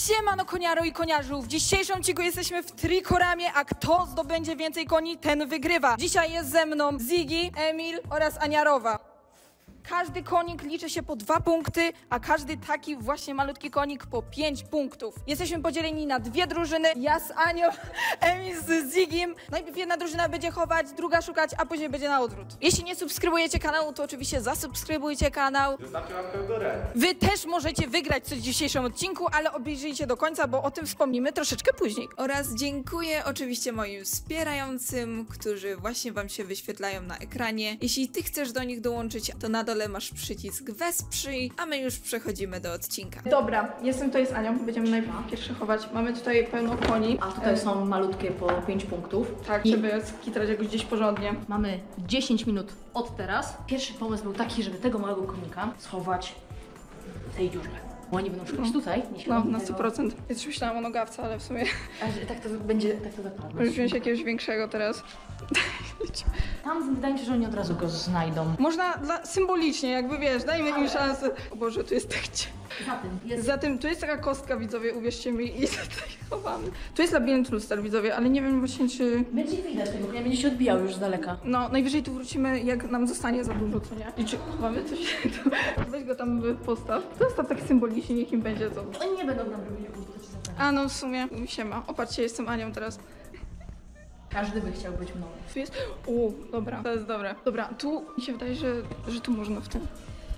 Siemano koniaro i koniarzu, w dzisiejszym odcinku jesteśmy w Trikoramie, a kto zdobędzie więcej koni, ten wygrywa. Dzisiaj jest ze mną Ziggy, Emil oraz Aniarowa. Każdy konik liczy się po 2 punkty, a każdy taki właśnie malutki konik po 5 punktów. Jesteśmy podzieleni na 2 drużyny, ja z Anią, Emil z Zigim. Najpierw jedna drużyna będzie chować, druga szukać, a później będzie na odwrót. Jeśli nie subskrybujecie kanału, to oczywiście zasubskrybujcie kanał. Zostawcie łapkę w górę. Wy też możecie wygrać coś w dzisiejszym odcinku, ale obejrzyjcie do końca, bo o tym wspomnimy troszeczkę później. Oraz dziękuję oczywiście moim wspierającym, którzy właśnie wam się wyświetlają na ekranie. Jeśli ty chcesz do nich dołączyć, to na dole masz przycisk wesprzyj, a my już przechodzimy do odcinka. Dobra, jestem tutaj z Anią, będziemy najpierw pierwszy chować. Mamy tutaj pełno koni. A tutaj są malutkie po 5 punktów. Tak, żeby skitrać jakoś gdzieś porządnie. Mamy 10 minut od teraz. Pierwszy pomysł był taki, żeby tego małego konika schować w tej dziurze. Bo oni będą szukać tutaj. No, na 100%. Ja też myślałam o nogawce, ale w sumie... A tak to będzie, tak to wypadnie. Możesz wziąć jakiegoś większego teraz. Tam wydaje mi się, że oni od razu go znajdą. Można symbolicznie, jakby wiesz, dajmy im szansę. O Boże, tu jest tak Za tym tu jest taka kostka, widzowie, uwierzcie mi, i tutaj chowamy. Tu jest labirynt luster, widzowie, ale nie wiem właśnie czy... będzie widać tego, nie będzie się odbijał już z daleka. No, najwyżej tu wrócimy, jak nam zostanie za dużo, co nie? I czy chowamy coś? Weź go tam postaw. Zostaw tak symbolicznie, niech im będzie to. Oni nie będą nam robili kłótni. A no, w sumie, siema. Opatrzcie, jestem Anią teraz. Każdy by chciał być mną. Tu jest... dobra, to jest dobre. Dobra, tu mi się wydaje, że tu można w tym.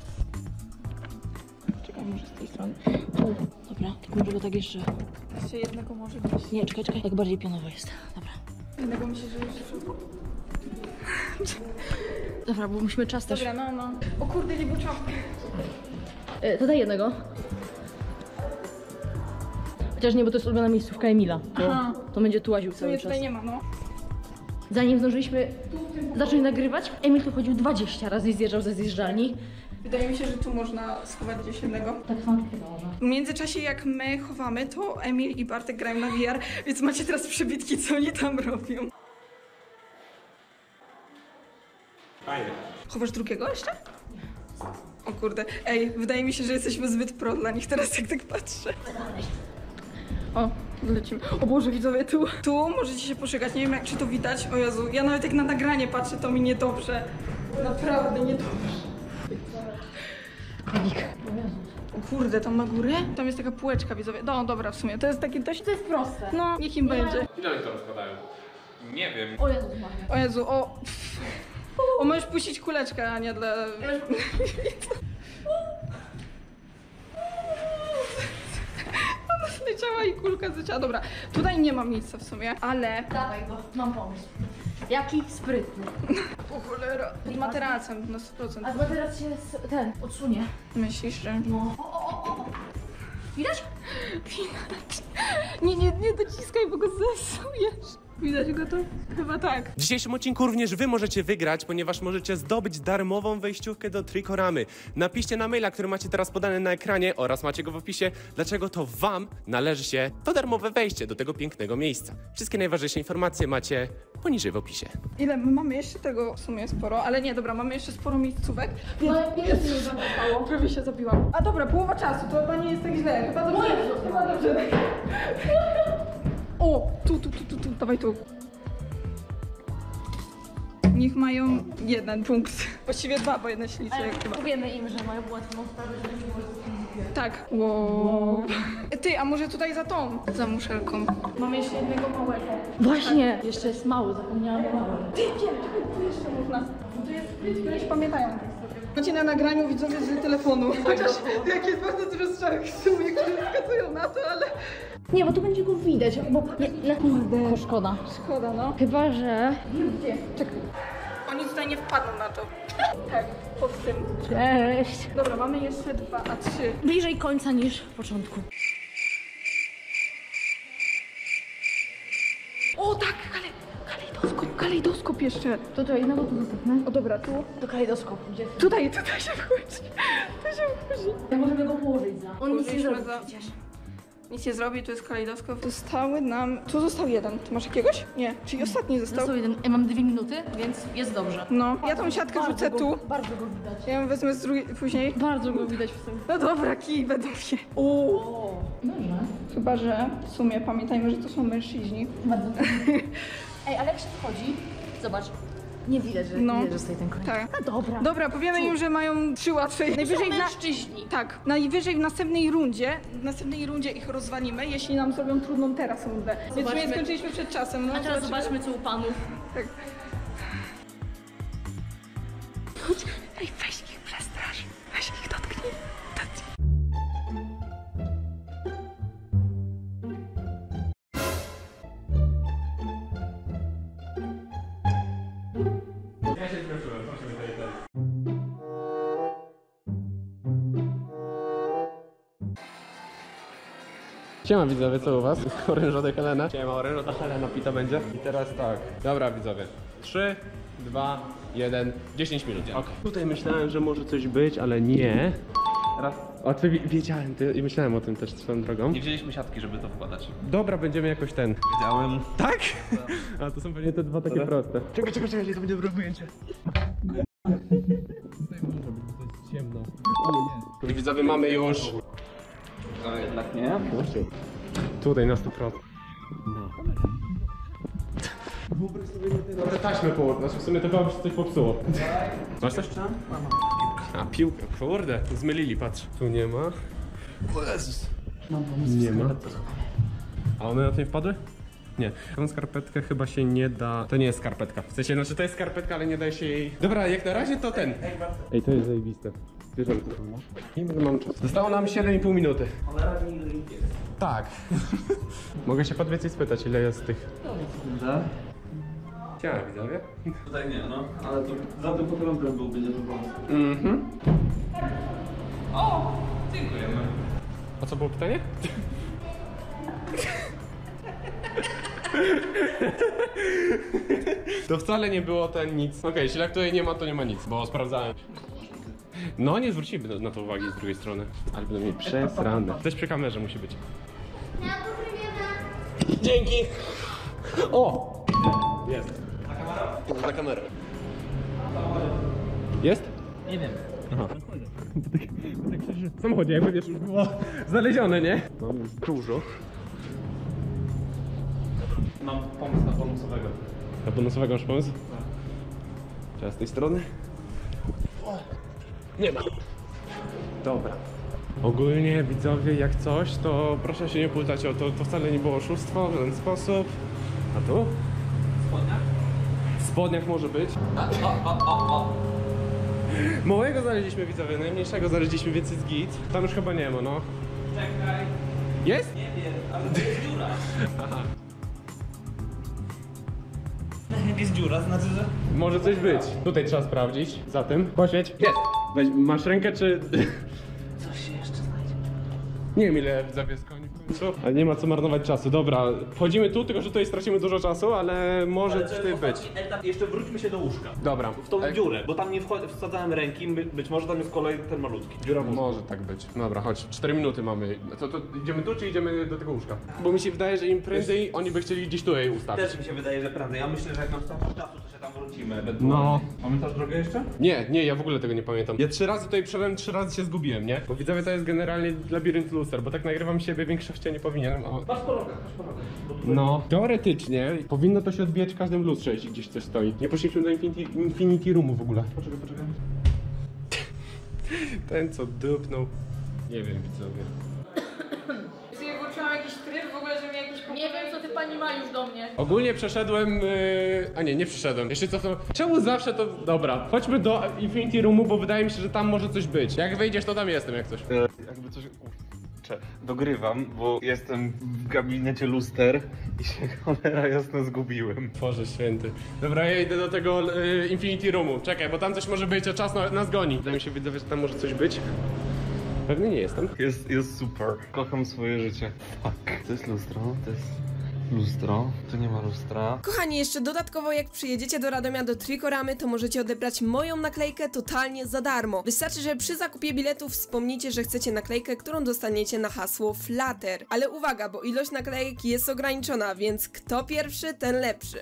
Czekaj, może z tej strony. Dobra, tylko żeby tak jeszcze... Jeszcze jednego może być. Nie, czekaj, tak bardziej pionowo jest. Dobra. Jednego myślę, że jeszcze... Dobra, bo musimy czas też... Dobra, no. O kurde, nie był czapki. To daj jednego. Chociaż nie, bo to jest ulubiona miejscówka Emila. To będzie tu łaził cały czas. Tutaj nie ma, no. Zanim zdążyliśmy zacząć nagrywać, Emil tu chodził 20 razy i zjeżdżał ze zjeżdżalni. Wydaje mi się, że tu można schować gdzieś jednego. Tak samo chyba można. W międzyczasie jak my chowamy, to Emil i Bartek grają na VR, więc macie teraz przebitki, co oni tam robią. Fajnie. Chowasz drugiego jeszcze? O kurde. Ej, wydaje mi się, że jesteśmy zbyt pro dla nich teraz, jak tak patrzę. O, lecimy. O Boże, widzowie, tu możecie się poszukać. Nie wiem, czy to widać. O Jezu, ja nawet jak na nagranie patrzę, to mi niedobrze. Naprawdę niedobrze. Konik. O kurde, tam na górę? Tam jest taka półeczka, widzowie. No dobra, w sumie, to jest takie dość... To jest proste. No, niech im będzie. Ile oni to rozkładają? Nie wiem. O Jezus Maria. O Jezu, o, możesz puścić kuleczkę, a nie dla... Ona zleciała i kulka zleciała. Dobra, tutaj nie ma miejsca w sumie, ale... Dawaj go, mam pomysł. Jaki sprytny. O cholera. Z materacem na 100%. A chyba teraz się odsunie. Myślisz, że... No. Widać? Widać. Nie dociskaj, bo go zepsujesz. Widać go to? Chyba tak. W dzisiejszym odcinku również wy możecie wygrać, ponieważ możecie zdobyć darmową wejściówkę do Trikoramy. Napiszcie na maila, który macie teraz podany na ekranie oraz macie go w opisie, dlaczego to wam należy się to darmowe wejście do tego pięknego miejsca. Wszystkie najważniejsze informacje macie poniżej w opisie. Ile? My mamy jeszcze tego w sumie sporo, ale nie, dobra, mamy jeszcze sporo miejscówek. No jest już zapało. Prawie się zabiłam. A dobra, połowa czasu, to chyba nie jest tak źle. Chyba dobrze. Chyba dobrze. O, tu, dawaj tu. Niech mają 1 punkt. Właściwie 2, bo jeden się liczy jak chyba. Powiemy im, że mają łatwą sprawę, że nie może Tak. Wow. Ty, a może tutaj za tą? Za muszelką. Mamy jeszcze jednego małego. Właśnie! Jeszcze jest mały, zapomniałam o małym. Ty, tu jeszcze można. Tu jest spryt, któreś pamiętają. Macie na nagraniu widzowie z telefonu. Chociaż jak jest bardzo dużo strzałek w sumie, które wskazują na to, ale... Nie, bo tu będzie go widać, bo... Kurde. Szkoda. Szkoda, no. Chyba, że... Gdzie? Czekaj. Oni tutaj nie wpadną na to. Tak, pod tym. Cześć! Dobra, mamy jeszcze 2, a 3. Bliżej końca niż w początku. O tak, kalejdoskop jeszcze. To jednego tu zostawmy. O dobra, tu. Do kalejdoskopu. Gdzie? Tutaj się wchodzi. Tu się wchodzi. Możemy go położyć za... On nic nie Położyliśmy zrobi za- przecież. Nic nie zrobi, tu jest kalejdoskop. Zostały nam... Tu został jeden. Ty masz jakiegoś? Nie. Czyli ostatni został? Został jeden. Ja mam 2 minuty, więc jest dobrze. No, ja tą siatkę rzucę tu. Bardzo go widać. Ja ją wezmę z drugiej później. Bardzo go widać w tym. No dobra, kij będą się. O, dobrze. Chyba, że w sumie pamiętajmy, że to są mężczyźni. Bardzo. Ej, ale jak się wchodzi, zobacz. Nie widać, że, No. widać, że stoi ten koń. Tak. A dobra. Dobra, powiemy im, że mają 3 łatwe. Najwyżej mężczyźni. Tak, najwyżej w następnej rundzie ich rozwalimy, jeśli nam zrobią trudną teraz rundę. Więc Zobaczmy. my skończyliśmy przed czasem. No, A teraz zobaczmy, co u panów. Tak. Ej, weź ich przestrasz. Weź ich dotknij. Ja się zgłosiłem, proszę mnie tutaj. Siema widzowie, co u was? Orężoda Helena. Siema, orężoda Helena, pita będzie. I teraz tak. Dobra widzowie. 3, 2, 1, 10 minut. Okay. Tutaj myślałem, że może coś być, ale nie. Raz. O, ty wiedziałem i myślałem o tym też swoją drogą. Nie wzięliśmy siatki, żeby to wkładać. Dobra, będziemy jakoś ten. Wiedziałem. Tak? A to są pewnie te dwa takie proste. Czekaj, to będzie dobre ujęcie. Tutaj może być, to jest ciemno. O nie. Widzowie, mamy już... A jednak nie. Tutaj na 100%. No. Wyobraź sobie na te taśmy połudne, znaczy w sumie to chyba coś popsuło. Masz coś? A, piłkę, kurde, zmylili, patrz. Tu nie ma. O Jezus. Mam pomysł. Nie ma. A one na to nie wpadły? Nie. Tą skarpetkę chyba się nie da... To nie jest skarpetka. W sensie, znaczy to jest skarpetka, ale nie da się jej... Dobra, jak na razie to ten. Ej, to jest zajebiste. Bierzemy to. Nie wiem, mam czas. Zostało nam 7,5 minuty. Cholera, nie ile ich jest. Tak. Mogę się podwiec i spytać, ile jest tych... Sekundę. Chciałem, widzowie. Tutaj nie, no. Ale to za tym podrąbem byłby niezły pomysł. Mhm. O! Dziękujemy. A co było pytanie? To wcale nie było ten nic. Okej, jeśli jak tutaj nie ma, to nie ma nic, bo sprawdzałem. No, nie zwrócimy na to uwagi z drugiej strony. Ale będą mieli przesrane. Też przy kamerze musi być. Dzięki! O! Jest. Za kamerę. Jest? Nie wiem. Aha. W samochodzie, jakby wiesz, już było znalezione, nie? Mam dużo. Mam pomysł na bonusowego. Na bonusowego masz pomysł? Teraz z tej strony? Nie ma. Dobra. Ogólnie widzowie, jak coś, to proszę się nie płytać o to. To wcale nie było oszustwo w żaden sposób. A tu? Spodnia? W spodniach może być. Małego znaleźliśmy, widzowie, najmniejszego znaleźliśmy, więc jest git. Tam już chyba nie ma, no. Czekaj. Jest? Nie wiem, ale to jest dziura. Aha. Jak jest dziura, znaczy, że... Może coś być. Tutaj trzeba sprawdzić. Zatem poświeć. Jest! Weź, masz rękę czy... Coś się jeszcze znajdzie. Nie wiem ile widzowie jest koni w końcu. Ale nie ma co marnować czasu. Dobra, wchodzimy tu, tylko że tutaj stracimy dużo czasu, ale może coś tutaj być. Etap, jeszcze wróćmy się do łóżka. Dobra. W tą dziurę, bo tam nie wsadzałem ręki, być może tam jest kolej ten malutki. Dziura w łóżku. Może tak być. Dobra, chodź. 4 minuty mamy. To idziemy tu, czy idziemy do tego łóżka? Bo mi się wydaje, że im prędzej oni by chcieli gdzieś tutaj ustawić. Też mi się wydaje, że prędzej. Ja myślę, że jak nam starczy czasu, to się tam wrócimy. No. Pamiętasz drogę jeszcze? Nie, ja w ogóle tego nie pamiętam. Ja 3 razy tutaj przeszedłem, 3 razy się zgubiłem, nie? Bo widzowie to jest generalnie labirynt luster, bo tak nagrywam siebie w większości nie powinienem. Masz po rogach. No, teoretycznie powinno to się odbijać w każdym lustrze, jeśli gdzieś coś stoi. Nie poszliśmy do Infinity Roomu w ogóle. Poczekaj. Ten co dupnął. Nie wiem, widzowie. Ja włączyłam jakiś tryb w ogóle, że mnie jakiś... Nie wiem, co ty pani ma już do mnie. Ogólnie przeszedłem... A nie przeszedłem. Jeszcze cofnąłem. Czemu zawsze to... Dobra, chodźmy do Infinity Roomu, bo wydaje mi się, że tam może coś być. Jak wejdziesz, to tam jestem, jak coś. Jakby coś... Dogrywam, bo jestem w gabinecie luster i się cholera jasno zgubiłem. Boże święty. Dobra, ja idę do tego Infinity Roomu. Czekaj, bo tam coś może być, a czas nas goni. Wydaje mi się, widzowie, że tam może coś być. Pewnie nie jestem. Jest super. Kocham swoje życie. Fuck. To jest lustro, to jest Lustro. Tu nie ma lustra. Kochani, jeszcze dodatkowo jak przyjedziecie do Radomia do Trikoramy, to możecie odebrać moją naklejkę totalnie za darmo. Wystarczy, że przy zakupie biletów wspomnicie, że chcecie naklejkę, którą dostaniecie na hasło Flutter. Ale uwaga, bo ilość naklejek jest ograniczona, więc kto pierwszy, ten lepszy.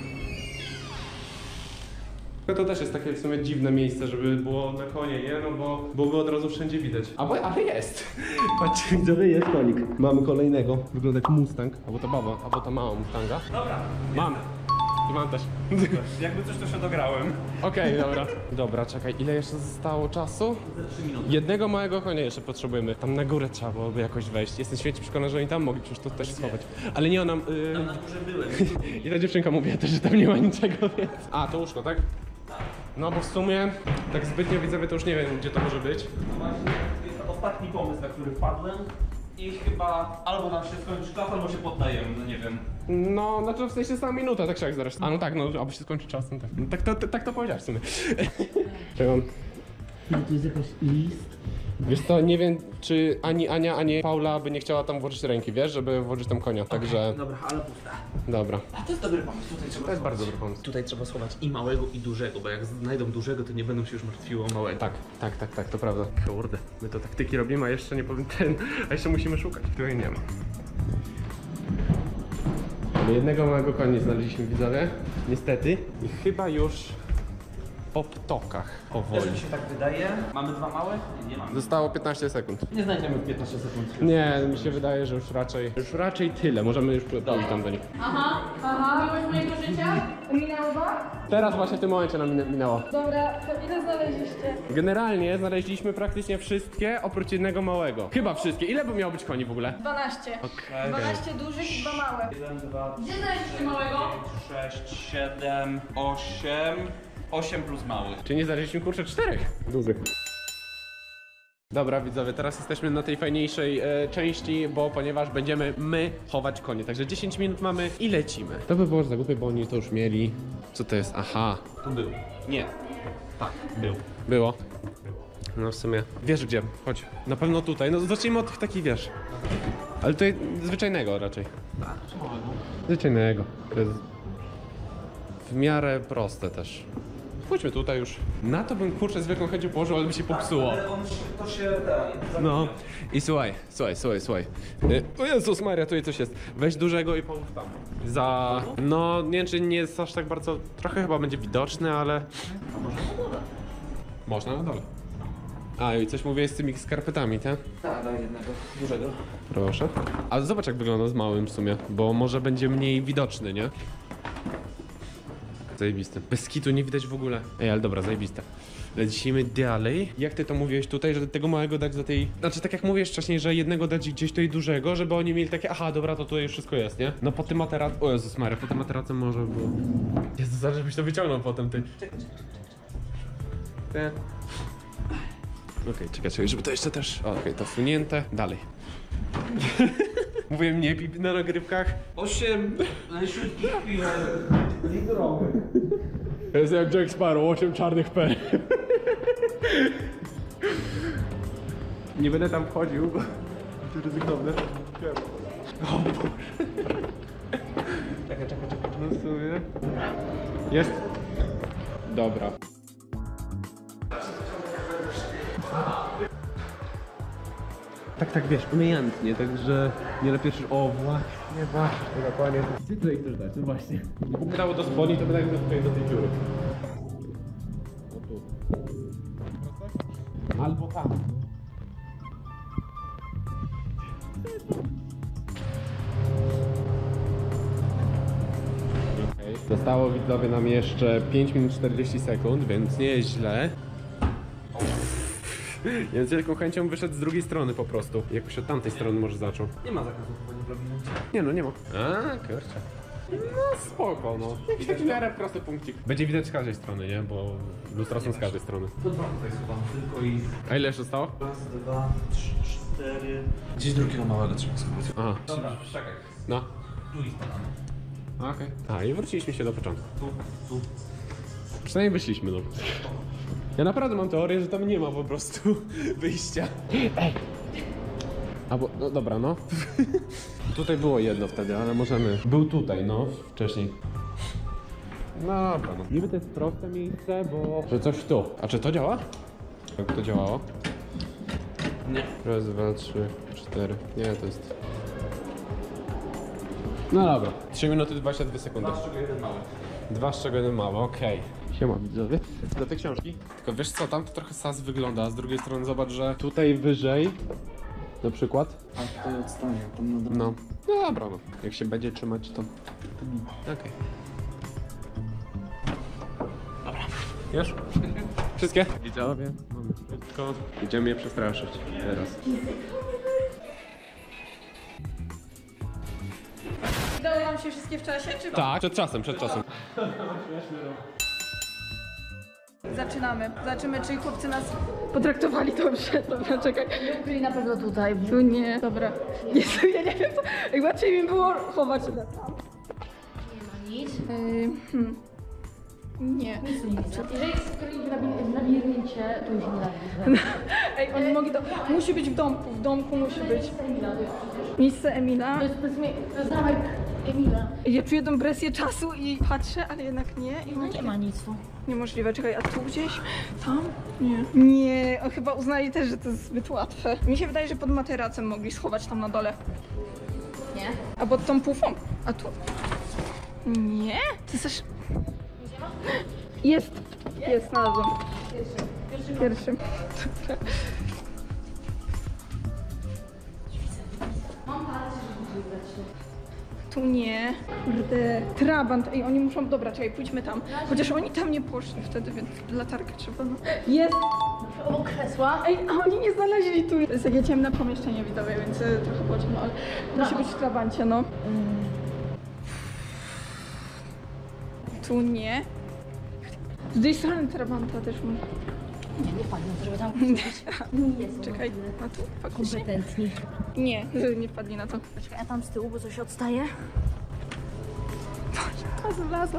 To też jest takie w sumie dziwne miejsce, żeby było na konie, nie? No bo go od razu wszędzie widać. Ale jest! Patrzcie, widzowie, jest konik. Mamy kolejnego. Wygląda jak Mustang. Albo to baba, albo ta mała Mustanga. Dobra. Mam. I mam też. Jakby coś, to się dograłem. Okej, dobra. Dobra, czekaj, ile jeszcze zostało czasu? Za 3 minuty. Jednego małego konia jeszcze potrzebujemy. Tam na górę trzeba byłoby jakoś wejść. Jestem święcie przekonany, że oni tam mogli przecież to też schować. Ale nie, ona... Tam na górze byłem. I ta dziewczynka mówiła też, że tam nie ma niczego, więc... A, to łóżko, tak? No bo w sumie, tak zbytnio widzowie, to już nie wiem, gdzie to może być. No właśnie, jest to ostatni pomysł, na który wpadłem i chyba albo nam się skończy czas, albo się poddajemy, no nie wiem. No, znaczy w sensie sama minuta, tak jak zresztą. A no tak, no, aby się skończy czas, no tak. No, tak to powiedziałeś w sumie. Czekam. To jest jakiś list. Wiesz co, nie wiem, czy ani Ania, ani Paula by nie chciała tam włożyć ręki, wiesz, żeby włożyć tam konia, także... Dobra, ale pusta. Dobra. A to jest dobry pomysł, tutaj trzeba To jest bardzo dobry pomysł. Tutaj trzeba schować i małego, i dużego, bo jak znajdą dużego, to nie będą się już martwiło o małego. Tak, to prawda. Kurde, my to taktyki robimy, a jeszcze nie powiem a jeszcze musimy szukać. Tutaj nie ma. Ale jednego małego konia znaleźliśmy, widzowie, niestety. I chyba już po ptokach powoli. Też mi się tak wydaje. Mamy dwa małe? Nie mamy. Zostało 15 sekund. Nie znajdziemy w 15 sekund. Nie, mi się wydaje, że już raczej tyle. Możemy już pójść tam do nich. Aha, miłość mojego życia? Minęła? Teraz właśnie w tym momencie nam minęło. Dobra, to ile znaleźliście? Generalnie znaleźliśmy praktycznie wszystkie, oprócz jednego małego. Chyba wszystkie. Ile by miało być koni w ogóle? 12. Okej. 12 dużych i 2 małe. 1, 2, Gdzie znaleźliście małego? 6, 7, 8. 8 plus mały. Czyli nie znaleźliśmy kurczę 4 dużych. Dobra widzowie, teraz jesteśmy na tej fajniejszej części, bo ponieważ będziemy my chować konie. Także 10 minut mamy i lecimy. To by było za głupie, bo oni to już mieli. Co to jest? Aha. Tu był. Nie. Tak, był. Było. No w sumie. Wiesz gdzie? Chodź. Na pewno tutaj. No zacznijmy od tych takich, wiesz. Ale tutaj zwyczajnego raczej. Tak, czy małego? Zwyczajnego. To jest w miarę proste też. Pójdźmy tutaj już. Na to bym kurczę z wielką chęcią położył, ale by się popsuło. Ale on to się da. No. I słuchaj. O Jezus Maria, tutaj coś jest. Weź dużego i połóż tam. No, nie wiem czy nie jest aż tak bardzo... Trochę chyba będzie widoczny, ale... A może na dole? Można na dole. A i coś mówię z tymi skarpetami, tak? Tak, daj jednego. Dużego. Proszę. Ale zobacz jak wygląda z małym w sumie, bo może będzie mniej widoczny, nie? Zajebiste. Bez kitu nie widać w ogóle. Ej, ale dobra, zajebiste. Lecimy dalej. Jak ty to mówiłeś tutaj, że tego małego dać za tej... Znaczy tak jak mówiłeś wcześniej, że jednego dać gdzieś tutaj dużego, żeby oni mieli takie, aha, dobra, to tutaj już wszystko jest, nie? No po tym materacem... O Jezus Maria, po tym materacem może było... Jezus, zaraz żebyś to wyciągnął potem, ty. Te. Okej, czekaj, żeby to jeszcze też... Okej, to wsunięte. Dalej. Mówię mniej pipi na nagrywkach. 8 najszybciej. Jest jak Jack Sparrow, 8 czarnych P. Nie będę tam wchodził, bo to ryzykowne. O Boże. Czekaj. No w sumie. Jest? Dobra. Tak, wiesz, umiejętnie, także nie lepiej już... O, właśnie, dokładnie. Gdzie tutaj chcesz dać? No właśnie. Gdyby dało do spodni, to by tak tutaj do tej dziury. O tu. Albo tam. Okay. Zostało widzowie nam jeszcze 5 minut 40 sekund, więc nie jest źle. Ja bym z wielką chęcią wyszedł z drugiej strony po prostu. Jakoś od tamtej strony może zaczął. Nie ma zakazu chyba nie robimy. Nie no, nie ma. A, kurczę. No spoko, no. Jakiś taki w miarę prosty punkcik. Będzie widać z każdej strony, nie? Bo lustra są z każdej strony. To dwa tutaj schowam tylko i... A ile jeszcze zostało? Raz, 2, 3, 4... Gdzieś drugiego małego trzeba schować. Aha. Dobra, czekaj. No. Tu i spadamy. Okej. A i wróciliśmy się do początku. Tu. Przynajmniej wyszliśmy, no. Ja naprawdę mam teorię, że tam nie ma po prostu wyjścia. Ej! Albo, no dobra, no. Tutaj było jedno wtedy, ale możemy... Był tutaj, no, wcześniej. No dobra, no. Niby to jest proste miejsce, bo... Że coś tu. A czy to działa? Jak to działało? Nie. Raz, dwa, 3, 4. Nie, to jest... No dobra. 3 minuty 22 sekundy. 2 z czego 1 mały. 2 z czego 1 mały, okej. Siema widzowie. Do tej książki. Tylko wiesz co, tam to trochę sas wygląda, a z drugiej strony zobacz, że tutaj wyżej, na przykład. A tutaj odstaje, tam na dole. No. No dobra, no. Jak się będzie trzymać, to... Okej. Dobra. Już? Wszystkie? Widzowie, mamy wszystko. Idziemy je przestraszyć teraz. Udało wam się wszystkie w czasie, czy... Tak, przed czasem, przed czasem. Zaczynamy. Zobaczymy, czy chłopcy nas potraktowali dobrze. Dobra, czekaj. Byli na pewno tutaj. Tu nie. Dobra. Jezu, ja nie wiem co... Jak łatwiej mi było chować się tam. Nie ma nic. Nie. Nic nie widzę. Jeżeli skryli w labiryncie, to już nie da. Ej, oni mogli to... Musi być w domku. W domku musi być. Miejsce Emila. To jest zamek Emila. Ja czuję tą presję czasu i patrzę, ale jednak nie. No nie ma nic tu. Niemożliwe. Czekaj, a tu gdzieś? Tam? Nie. Nie, chyba uznali też, że to jest zbyt łatwe. Mi się wydaje, że pod materacem mogli schować tam na dole. Nie? A pod tą pufą? A tu? Nie? To jest aż... Jest! Jest, znalazłam. Pierwszy. Tu nie. Kurde. Trabant. Ej, oni muszą... Dobra, czekaj, pójdźmy tam. Chociaż oni tam nie poszli wtedy, więc latarkę trzeba... No. Jest! O, kresła. Ej, a oni nie znaleźli tu. To jest takie ciemne pomieszczenie widowe, więc trochę było ciemno, ale musi być w trabancie, no. Tu nie. Z tej strony trabanta też może. Nie padnie, żeby tam nie jest. Czekaj, a tu faktycznie? Kompetentni. Nie, nie wpadli na to. Czekaj, a tam z tyłu, bo coś odstaje. A zlazła.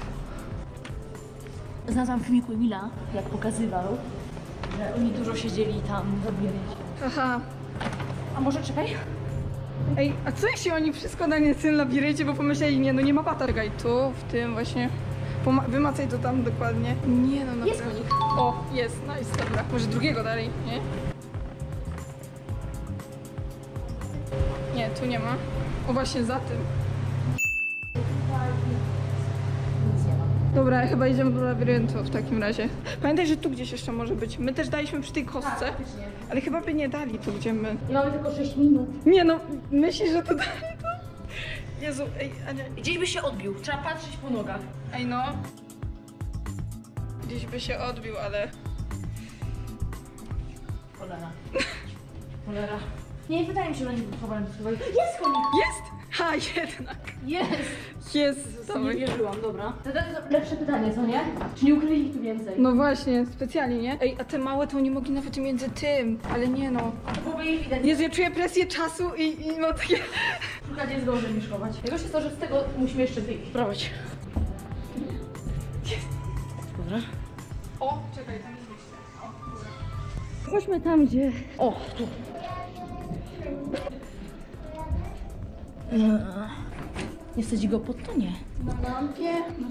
Znalazłam w filmiku Emila, jak pokazywał, że oni dużo siedzieli tam w labiryncie. Aha. A może czekaj? Ej, a co jeśli oni wszystko na nie w tym labiryncie, bo pomyśleli, nie, no nie ma bata. Czekaj, tu, w tym właśnie. Wymacaj to tam dokładnie. Nie no, naprawdę. Jest konik. O, jest, nice, dobra. Może drugiego dalej, nie? Nie, tu nie ma. O, właśnie za tym. Dobra, chyba idziemy do labiryntu w takim razie. Pamiętaj, że tu gdzieś jeszcze może być. My też daliśmy przy tej kostce, ale chyba by nie dali tu, gdzie my. Mamy tylko 6 minut. Nie no, myślisz, że to dali to? Jezu, ej, Ania. Gdzieś by się odbił, trzeba patrzeć po nogach. Ej no. Gdzieś by się odbił, ale... Cholera. Cholera. Nie, wydaje mi się, że oni chowali. Jest konik! Jest! Ha, jednak. Jest! Jest. To nie wierzyłam, dobra. Teraz lepsze pytanie, co nie? Czy nie ukryli ich tu więcej? No właśnie, specjalnie, nie? Ej, a te małe to oni mogli nawet między tym, ale nie no. To byłoby ich widać. Jezu, ja czuję presję czasu i no takie... Szukać jest gorzej niż chować. Najgorsze jest to, że z tego musimy jeszcze spróbować. Dobra. O, czekaj, tam jest wyjście. Chodźmy tam, gdzie... O, tu. Nie wsadzi go pod to? Nie. Na lampie.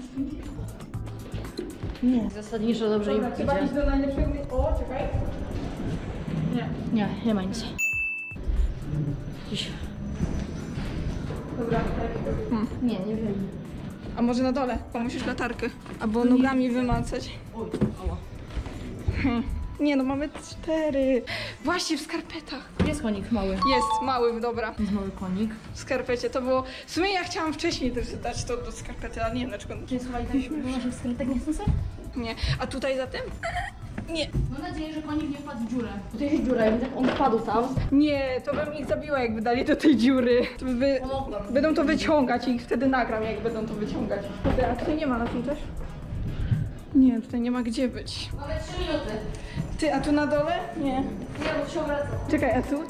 Nie. Zasadniczo dobrze im Chyba iść idzie. do najlepszego... O, czekaj. Nie. Nie ma nic. Gdzieś. Dobra. Nie wiem. A może na dole? Bo musisz latarkę. Albo nogami wymacać. Oj, ała. Nie no, mamy 4. Właśnie w skarpetach. Jest konik mały. Jest, mały, dobra. Jest mały konik. W skarpecie, to było... W sumie ja chciałam wcześniej też dać to do skarpety, ale nie wiem dlaczego. Czy schowali tak do naszych skrytek nie sensor? Nie. A tutaj za tym? Nie. Mam nadzieję, że konik nie wpadł w dziurę. Tutaj jest dziura, więc jak on wpadł tam... Nie, to bym ich zabiła, jakby dali do tej dziury. To by... Będą to wyciągać i wtedy nagram, jak będą to wyciągać. Kurde, a tutaj nie ma na tym też? Nie, tutaj nie ma gdzie być. Mamy 3 minuty. Ty, a tu na dole? Nie. Nie, bo się obraca. Czekaj, a tu?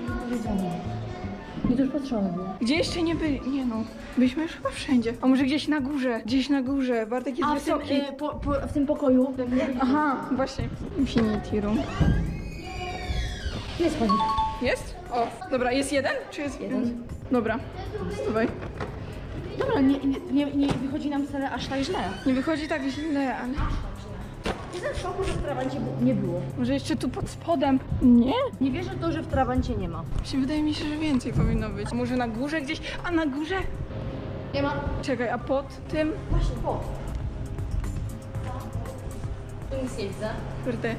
Nie, to już patrzone było. Gdzie jeszcze nie byli? Nie no. Byliśmy już chyba wszędzie. A może gdzieś na górze? Gdzieś na górze. Bartek jest A w tym, wysoki. w tym pokoju... Aha, właśnie. Infinity Room. Jest konik. Jest? O, dobra, jest jeden? Czy jest Jeden. Dobra, dawaj. Dobra, nie wychodzi nam wcale aż tak źle. Nie wychodzi tak źle, ale... Jestem w szoku, że w trawancie nie było. Może jeszcze tu pod spodem? Nie? Nie wierzę w to, że w trawancie nie ma. Wydaje mi się, że więcej powinno być. Może na górze gdzieś? A na górze? Nie ma. Czekaj, a pod tym? Właśnie pod. Tu nic nie widzę. Kurde.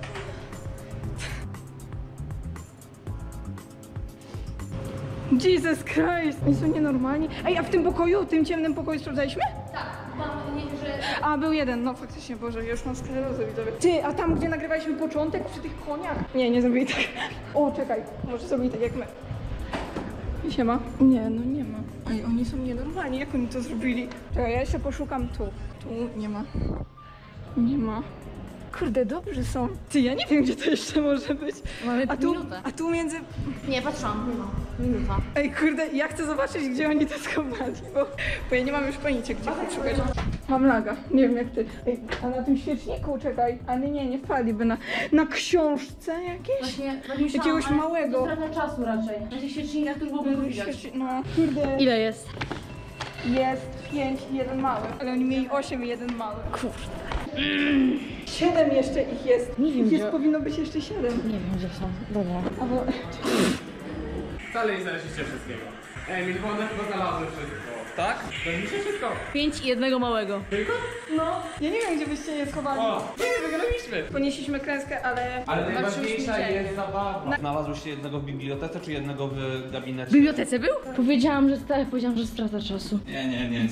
Jesus Christ! Oni są nienormalni. Ej, a w tym pokoju, tym ciemnym pokoju sprawdzaliśmy? Tak, tam nie że... A, był jeden, no faktycznie, Boże, już mam sklerozę widzowie. Ty, a tam, gdzie nagrywaliśmy początek, przy tych koniach? Nie zrobili tak. O, czekaj, może zrobili tak jak my. Siema? Nie, no nie ma. Ej, oni są nienormalni, jak oni to zrobili? Czekaj, ja jeszcze poszukam tu. Tu nie ma. Nie ma. Kurde, dobrze są. Ty, ja nie wiem, gdzie to jeszcze może być. Mamy minutę. A tu między... Nie, patrzyłam, nie ma. Minuta. Ej, kurde, ja chcę zobaczyć, gdzie oni to schowali, bo ja nie mam już pojęcia, gdzie poszukać. Mam laga, nie wiem jak ty. Ej, a na tym świeczniku, czekaj, ale nie wpaliby na książce jakieś? Właśnie, Jakiegoś małego. To strata czasu raczej. Na tych świecznikach już byłoby widać. No, kurde. Ile jest? Jest 5 i 1 mały, ale oni mieli 8 i 1 mały. Kurde. 7 jeszcze ich jest. Nie wiem, ich jest, gdzie- powinno być jeszcze 7. Nie wiem, gdzie są. Dobra. Albo... Wcale nie znaleźliście wszystkiego. Emil, bo one chyba znalazły wszystko. Tak? Znaleźliście wszystko. 5 i 1 małego. Tylko? No, ja nie wiem, gdzie byście je schowali. O, nie, wygraliśmy. Ponieśliśmy klęskę, ale... Ale najważniejsza zobaczyliśmy jest zabawa. Znalazłyście jednego w bibliotece, czy jednego w gabinecie? W bibliotece był? Powiedziałam, że strata czasu. Nie. No nie,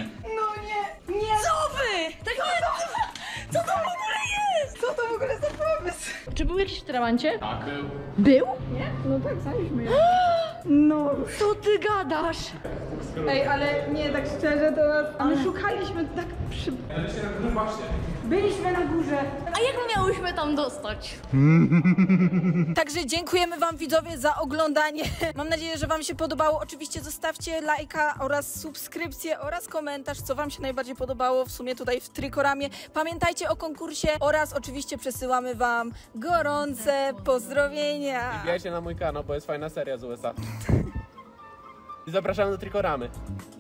nie! Co wy? Tak co to w ogóle jest? Co to w ogóle za pomysł? Czy był jakiś w trawancie? Tak, był. Był? Nie? No tak, znaliśmy je. No. Co ty gadasz? Ej, ale nie, tak szczerze to nas... A my szukaliśmy tak przy... Ale się na górze właśnie. Byliśmy na górze. A jak miałyśmy tam dostać? Także dziękujemy wam widzowie za oglądanie. Mam nadzieję, że wam się podobało. Oczywiście zostawcie lajka oraz subskrypcję oraz komentarz, co wam się najbardziej podobało w sumie tutaj w Trikoramie. Pamiętajcie o konkursie oraz oczywiście przesyłamy wam gorące pozdrowienia. Wbijajcie na mój kanał, bo jest fajna seria z USA. I zapraszamy do Trikoramy.